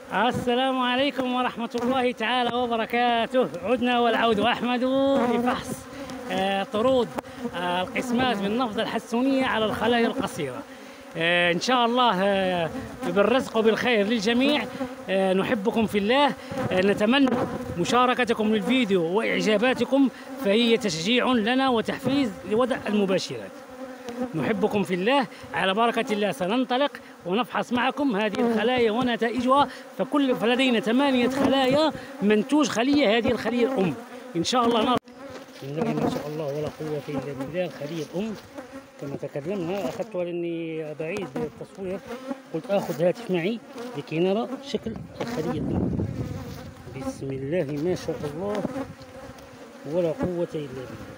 السلام عليكم ورحمة الله تعالى وبركاته. عدنا والعود أحمد لفحص طرود القسمات بالنفضة الحسونية على الخلايا القصيرة. إن شاء الله بالرزق وبالخير للجميع. نحبكم في الله. نتمنى مشاركتكم للفيديو وإعجاباتكم، فهي تشجيع لنا وتحفيز لوضع المباشرات. نحبكم في الله. على بركة الله سننطلق ونفحص معكم هذه الخلايا ونتائجها. فلدينا 8 خلايا منتوج خلية، هذه الخلية الأم إن شاء الله. نرى ما شاء الله ولا قوة إلا بالله. الخلية الأم كما تكلمنا، أخذتها لأني بعيد التصوير، قلت آخذ هاتف معي لكي نرى شكل الخلية الأم. بسم الله ما شاء الله ولا قوة إلا بالله.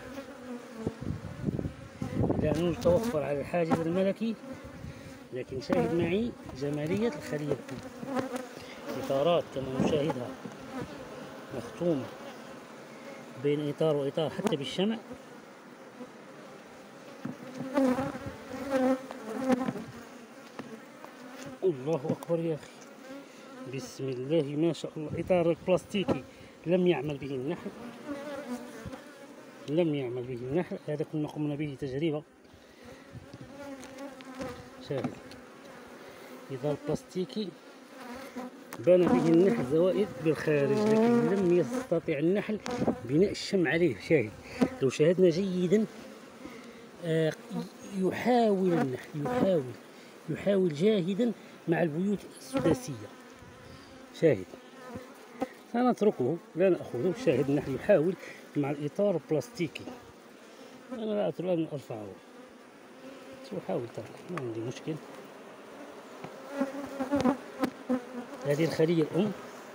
لا نتوفر على الحاجز الملكي، لكن شاهد معي جمالية الخلية الأم. إطارات كما نشاهدها مختومة بين إطار وإطار حتى بالشمع. الله أكبر يا أخي، بسم الله ما شاء الله. إطار البلاستيكي لم يعمل به النحل، لم يعمل به النحل. هذا كنا قمنا به تجربة. شاهد إطار بلاستيكي بان به النحل زوائد بالخارج، لكن لم يستطع النحل بناء الشمع عليه. شاهد لو شاهدنا جيدا، يحاول النحل يحاول جاهدا مع البيوت السداسية. شاهد سنتركه لا نأخذه. شاهد النحل يحاول مع الإطار البلاستيكي. أنا لا أترك أن أرفعه، سأحاول تركه، ما عندي مشكل. هذه الخلية الأم.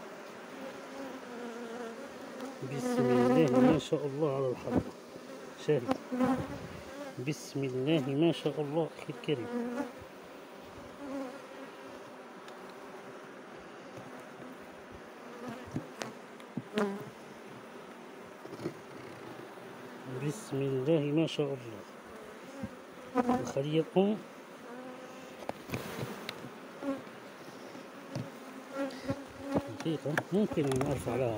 بسم الله ما شاء الله على الحرب. شاهد بسم الله ما شاء الله أخي الكريم. بسم الله ما شاء الله. الخلية الأم ممكن أن أرفع لها،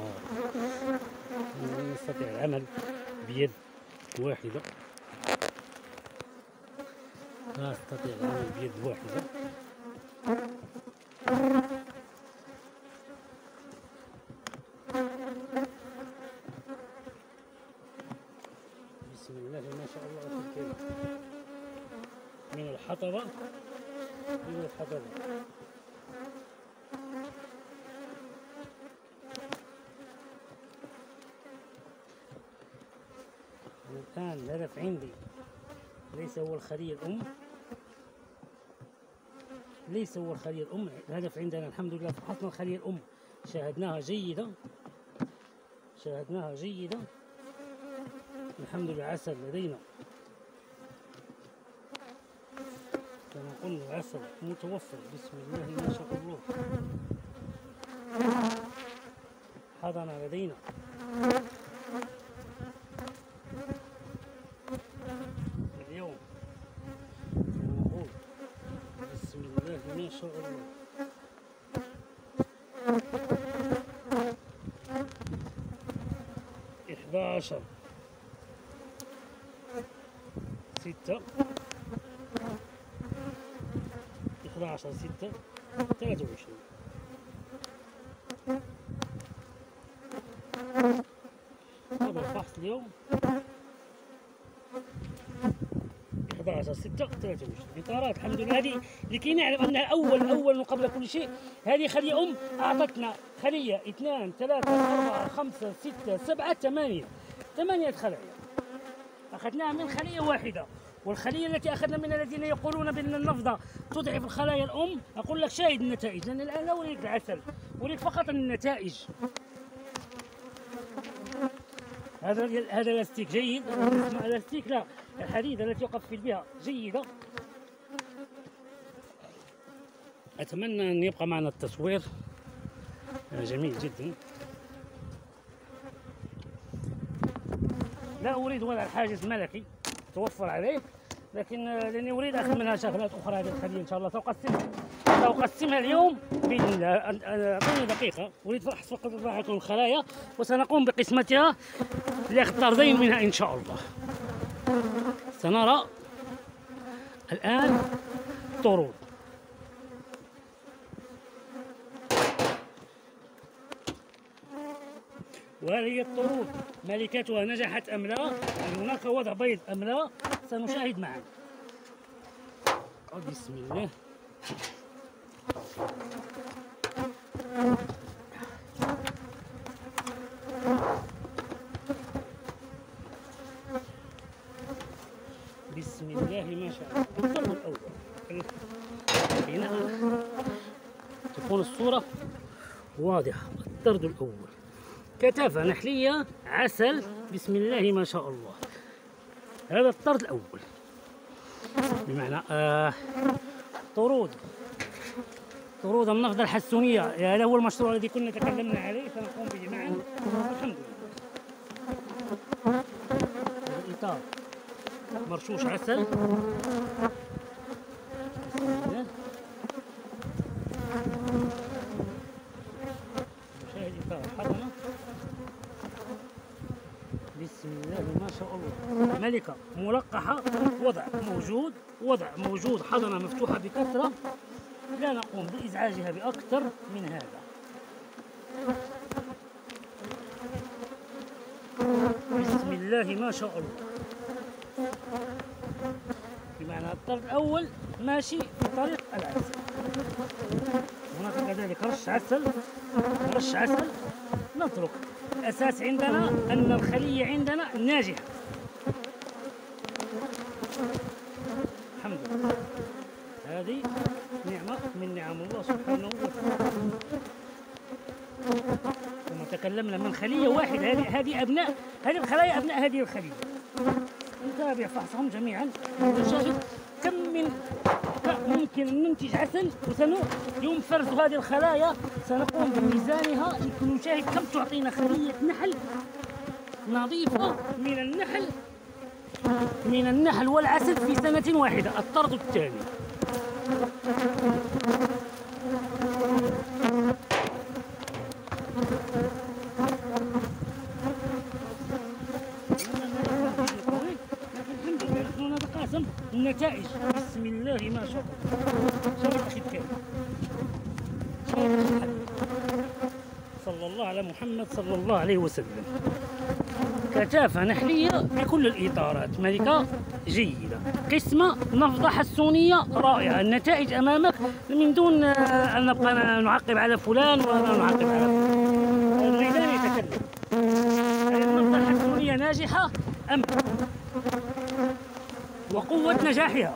نستطيع العمل بيد واحدة، لا أستطيع العمل بيد واحدة. بسم الله ما شاء الله أخي الكريم. من الحطبة إلى الحطبة. الآن الهدف عندي ليس هو الخلية الأم، ليس هو الخلية الأم. الهدف عندنا الحمد لله فحصنا الخلية الأم، شاهدناها جيدة، شاهدناها جيدة الحمد لله. عسل لدينا كما قلنا، العسل متوفر. بسم الله ما شاء الله. حضن لدينا اليوم. نقول بسم الله ما شاء الله. إحداشر 6 11/6/23. هذا الفحص اليوم 11/6/23. إطارات الحمد لله. هذه لكي نعلم أنها أول قبل كل شيء. هذه خلية أم أعطتنا خلية 2 3 4 5 6 7 8 خلايا. أخذناها من خلية واحدة. والخلية التي أخذنا منها الذين يقولون بأن النفضة تضعف الخلايا الأم، أقول لك شاهد النتائج، لأن الآن لا أريد العسل، أريد فقط النتائج. هذا الاستيك جيد. الاستيك لا، الحديدة التي يقفل بها جيدة. أتمنى أن يبقى معنا التصوير جميل جدا. لا أريد ولا الحاجز ملكي توفر عليه، لكن لاني اريد اخذ منها شغلات اخرى. هذه الخليه ان شاء الله ساقسمها سأقسمها اليوم بإذن الله. أعطوني دقيقة، أريد فحص فقط راحة الخلايا وسنقوم بقسمتها لأخذ طردين منها إن شاء الله. سنرى الآن طرود. وهل هي الطرود ملكتها نجحت أم لا؟ هل هناك وضع بيض أم لا؟ سنشاهد معا. بسم الله. بسم الله ما شاء الله. الطرد الأول هنا تكون الصورة واضحة. الطرد الأول كثافة نحلية عسل، بسم الله ما شاء الله. هذا الطرد الأول، بمعنى طرود النفضة الحسونية. هذا هو المشروع الذي كنا تكلمنا عليه، سنقوم به معا الحمد لله. الإطار مرشوش عسل. بسم الله. نشاهد إطار حضنة. بسم الله ما شاء الله. ملكة ملقحة، وضع موجود، حضنة مفتوحة بكثرة، لا نقوم بإزعاجها بأكثر من هذا. بسم الله ما شاء الله. بمعنى الطرد الأول ماشي في طريق العسل. هناك كذلك رش عسل. نترك. الأساس عندنا أن الخلية عندنا ناجحة. الحمد لله. هذه نعمة من نعم الله سبحانه وتعالى. كما تكلمنا من خلية واحدة، هذه الخلايا أبناء هذه الخلية. نتابع فحصهم جميعا ونشاهد كم ممكن أن ننتج عسل، يوم فرز هذه الخلايا سنقوم بميزانها لنشاهد كم تعطينا خلية نحل نظيفة من النحل والعسل في سنة واحدة. الطرد الثاني. النتائج بسم الله ما شاء الله. شاهد أخي الكريم، صلى الله على محمد صلى الله عليه وسلم. كثافة نحلية بكل الإطارات، ملكة جيدة، قسمة نفضة حسونية رائعة. النتائج أمامك من دون أن نبقى نعقب على فلان ولا نعقب على فلان. الميدان يتكلم. النفضة الحسونية ناجحة أم وقوة نجاحها.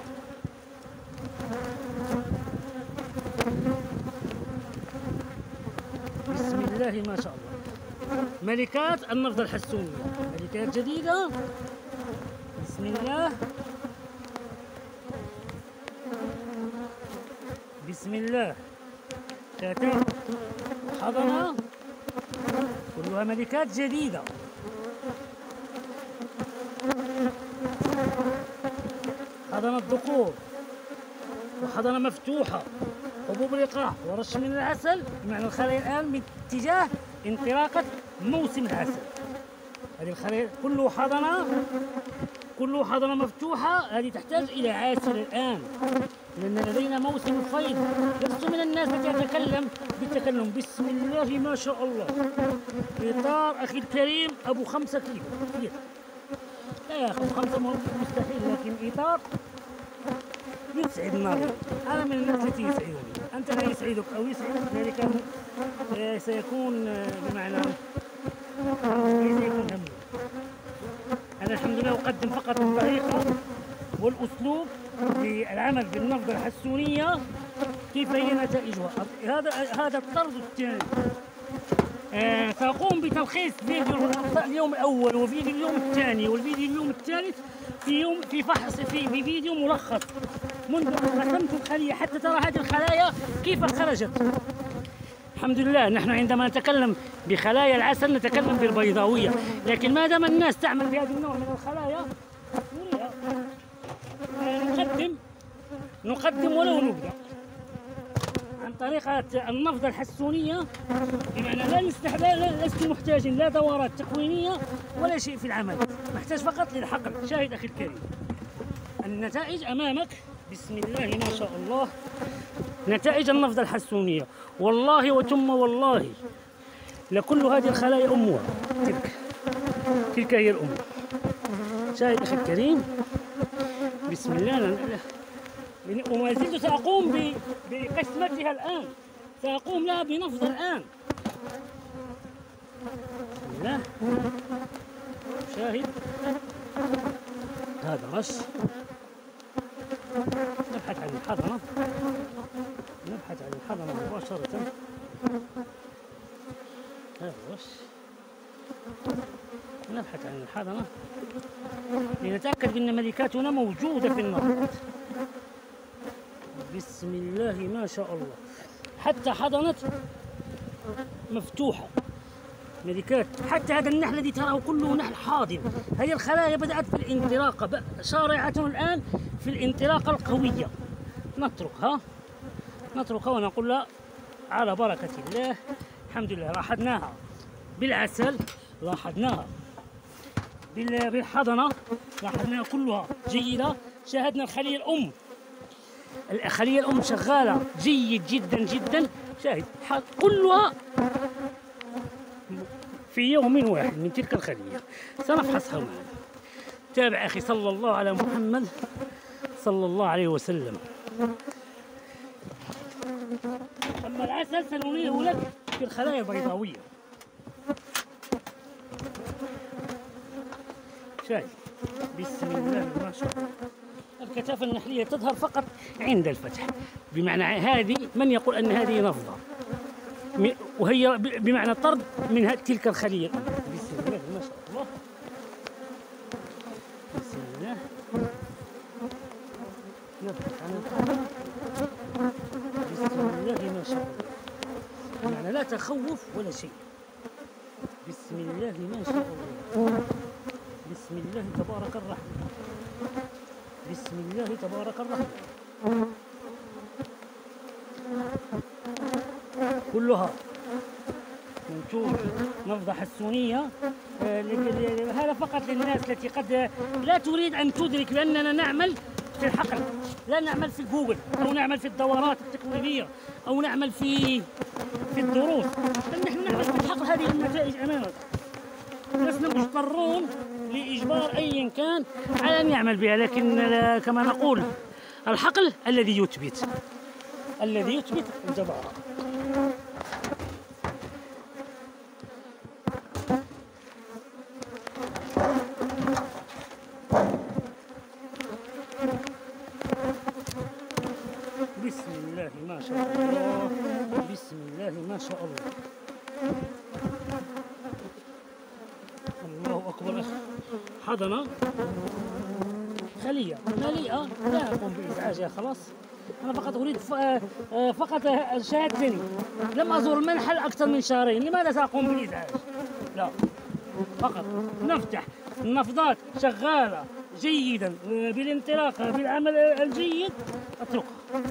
بسم الله ما شاء الله. ملكات النفضة الحسونية، ملكات جديدة. بسم الله. بسم الله. كتاب حضنة كلها ملكات جديدة. حضنة ذكور وحضنة مفتوحة، حبوب لقاح ورش من العسل. بمعنى الخلايا الآن باتجاه انطلاقة موسم العسل. هذه الخلايا كله حضنة مفتوحة. هذه تحتاج إلى عاسل الآن، لأن لدينا موسم الفيض. لست من الناس التي تتكلم بالتكلم. بسم الله ما شاء الله. إطار أخي الكريم أبو 5 كيلو كثير. لا ياخذ 5 مستحيل، لكن إطار يسعد الناظر. أنا من الناس التي يسعدني. أنت لا يسعدك أو يسعدك، ذلك سيكون بمعنى سيكون هم. أنا الحمد لله أقدم فقط الطريقة والأسلوب للعمل بالنفضة الحسونية، كيف هي نتائجها. هذا الطرد الثاني. سأقوم بتلخيص فيديو اليوم الأول وفيديو اليوم الثاني والفيديو اليوم الثالث في فحص في فيديو ملخص منذ أن قسمت الخلية حتى ترى هذه الخلايا كيف خرجت. الحمد لله. نحن عندما نتكلم بخلايا العسل نتكلم بالبيضاوية، لكن ما دام الناس تعمل بهذا النوع من الخلايا نقدم ولو نبدأ. عن طريقة النفضة الحسونية، بمعنى لست محتاجا لا دورات تكوينية ولا شيء في العمل، محتاج فقط للحقل. شاهد أخي الكريم، النتائج أمامك، بسم الله ما شاء الله، نتائج النفضة الحسونية. والله وثم والله لكل هذه الخلايا أمها، تلك هي الأم. شاهد أخي الكريم، بسم الله. وما زلت سأقوم بقسمتها الآن، سأقوم لها بنفض الآن. بسم الله. شاهد، هذا رش. نبحث عن الحضنة، نبحث عن الحضنة مباشرة. هذا رش، نبحث عن الحضنة لنتأكد بأن ملكاتنا موجودة في النفط. بسم الله ما شاء الله، حتى حضنة مفتوحة ملكات. حتى هذا النحل الذي تراه كله نحل حاضن. هذه الخلايا بدأت في الانطلاقة، شارعة الآن في الانطلاقة القوية. نتركها ونقول لها على بركة الله. الحمد لله، لاحظناها بالعسل، لاحظناها بالحضنة، لاحظناها كلها جيدة. شاهدنا الخلية الأم، الخلية الأم شغالة جيد جدا جدا. شاهد كلها في يوم واحد من تلك الخلية. سنفحصها معنا. تابع أخي، صلى الله على محمد صلى الله عليه وسلم. أما العسل سنريه لك في الخلايا البيضاوية. شاهد، بسم الله ما شاء الله. الكثافة النحلية تظهر فقط عند الفتح، بمعنى هذه من يقول أن هذه نفضة، وهي بمعنى طرد من تلك الخلية. بسم الله ما شاء الله، بسم الله. نبحث عن الحضنة، بسم الله ما شاء الله، بمعنى لا تخوف ولا شيء. بسم الله ما شاء الله، بسم الله تبارك الرحمن، بسم الله تبارك الرحمن. كلها منتوج نفضة حسونية. هذا فقط للناس التي قد لا تريد أن تدرك بأننا نعمل في الحقل، لا نعمل في جوجل أو نعمل في الدورات التكوينية أو نعمل في الدروس، بل نحن نعمل في الحقل. هذه النتائج أمامك، لسنا مضطرون لإجبار أي كان على أن يعمل بها، لكن كما نقول الحقل الذي يثبت الجبارة. بسم الله ما شاء الله، بسم الله ما شاء الله، الله أكبر. حضنة خلية مليئة، لا أقوم بإزعاجها. خلاص، أنا فقط أريد فقط شاهدتني، لم أزور المنحل أكثر من شهرين، لماذا سأقوم بالإزعاج؟ لا، فقط نفتح النفضات شغالة جيدا بالانطلاقة بالعمل الجيد، أتركها.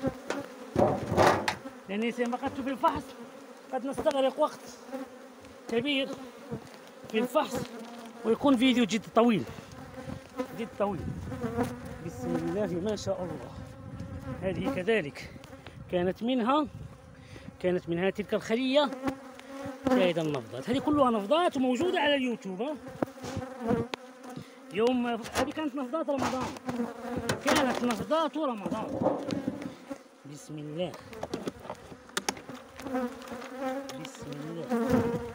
لأني سبقت في الفحص قد نستغرق وقت كبير في الفحص ويكون فيديو جد طويل. بسم الله ما شاء الله. هذه كذلك كانت منها تلك الخلية. شاهد النفضات، هذه كلها نفضات وموجودة على اليوتيوب. يوم هذه كانت نفضات رمضان، بسم الله، بسم الله،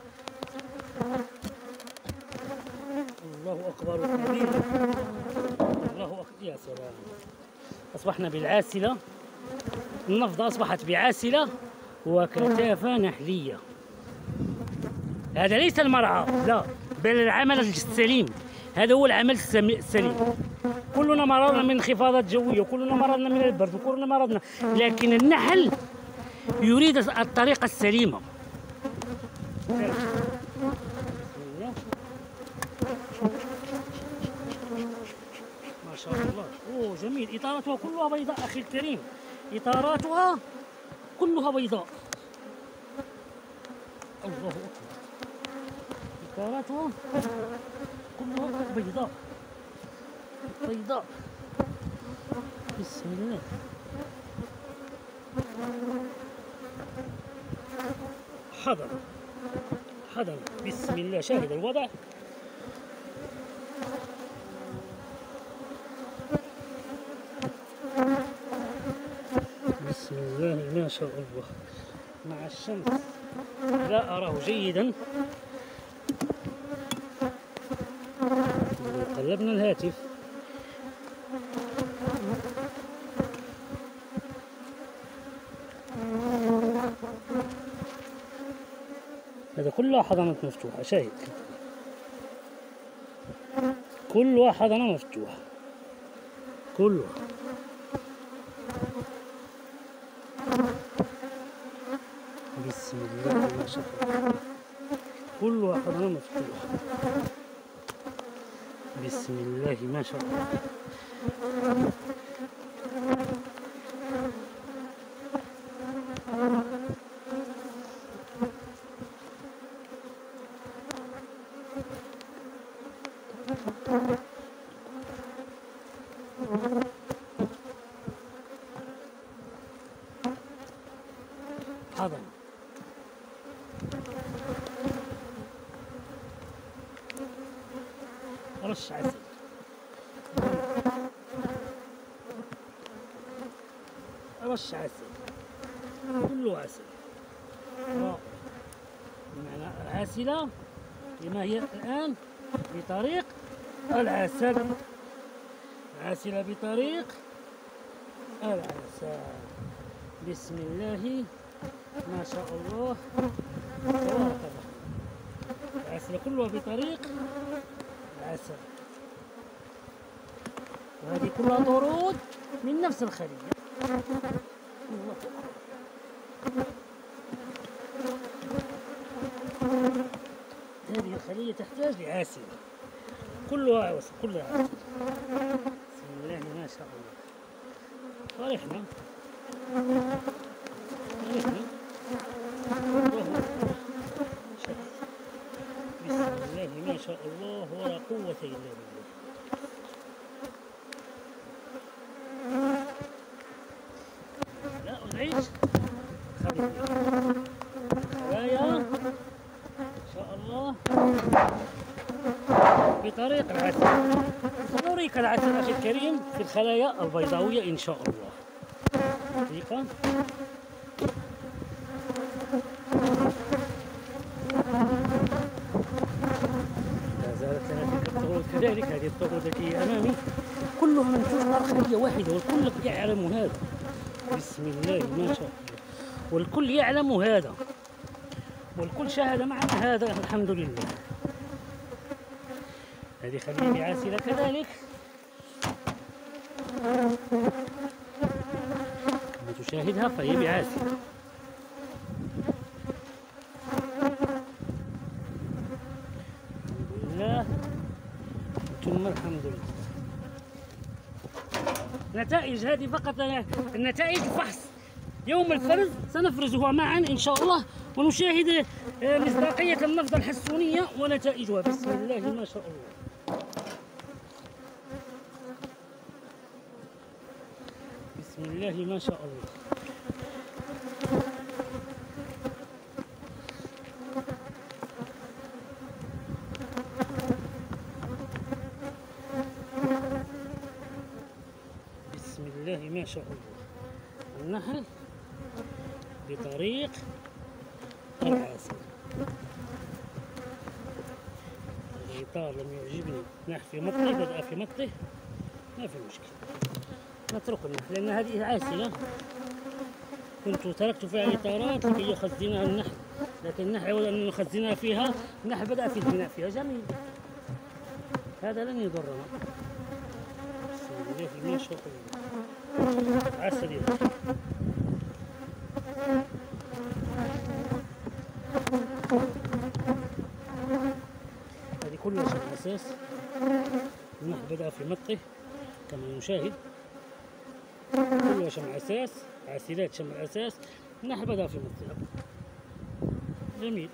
الله أكبر كبير، الله أكبر. يا سلام، أصبحنا بالعاسلة، النفضة أصبحت بعاسلة وكثافة نحلية. هذا ليس المرعى، لا، بل العمل السليم. هذا هو العمل السليم. كلنا مرضنا من انخفاضات جوية، وكلنا مرضنا من البرد، وكلنا مرضنا، لكن النحل يريد الطريقة السليمة. ما شاء الله. أوه جميل، إطاراتها كلها بيضاء أخي الكريم، إطاراتها كلها بيضاء. الله أكبر، إطاراتها كلها بيضاء بيضاء. بسم الله. حضر حضر. بسم الله. شاهد الوضع. بسم الله ما شاء الله. مع الشمس لا أراه جيدا. قلبنا الهاتف هذا كلها حضانات مفتوحة. شاهد كلها حضانة مفتوحة كلها. بسم الله ما شاء الله. كلها حضانة مفتوحة. بسم الله ما شاء الله. حضن رش عسل. رش عسل كله عسل. بمعنى عاسلة لما هي الآن بطريق العسل. عاسلة بطريق العسل. بسم الله ما شاء الله تبارك الله. العسل كلها بطريق العسل. وهذه كلها طرود من نفس الخلية. هذه الخلية تحتاج لعاسل. كلها عسل كلها عسل. بسم الله ما شاء الله. فرحنا بسم الله ما شاء الله ولا قوة إلا بالله. لا أزعج. خلايا إن شاء الله بطريق العسل. سنريك العسل أخي الكريم في الخلايا البيضاوية إن شاء الله. دقيقة. لا زالت لنا تلك الطرود كذلك. هذه الطرود التي هي أمامي كلها من تجمع خلية واحدة والكل يعلم هذا. بسم الله ما شاء الله. والكل يعلم هذا والكل شاهد معنا هذا الحمد لله. هذه خلية عاسلة كذلك كما تشاهدها فهي بعاسلة. الحمد لله ثم الحمد لله. نتائج هذه فقط النتائج فحص. يوم الفرز سنفرزها معا إن شاء الله ونشاهد مصداقية النفضة الحسونية ونتائجها. بسم الله ما شاء الله. بسم الله ما شاء الله. بسم الله ما شاء الله. النحل بطريق العسل. الإطار لم يعجبني. نحن في مطه بدأ في مطه ما في مشكلة. نترك النحل لأن هذه عاسلة. كنت تركت فيها إطارات لكي يخزنها النحل، لكن النحل يود أن نخزنها فيها. النحل بدأ في البناء فيها. جميل. هذا لن يضرنا. بسم الله ما شاء الله. عسل يا أخي. هذه كلها شمع أساس. النحل بدأ في مطه كما نشاهد. كلها شمع أساس. عاسلات شمع أساس نحبذها في الذهب. جميل.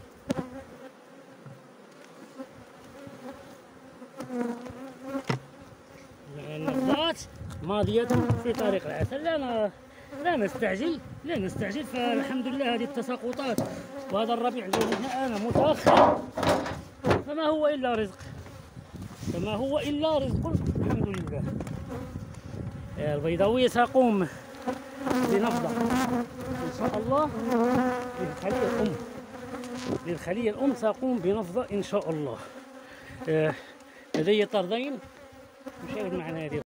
النبضات ماضية في طريق العسل. لا نستعجل فالحمد لله هذه التساقطات وهذا الربيع الذي جاءنا متأخر فما هو إلا رزق، الحمد لله. البيضاوية سأقوم بنبضة إن شاء الله للخلية الأم سأقوم بنبضة إن شاء الله. لدي طردين، مشاهد معنا هذه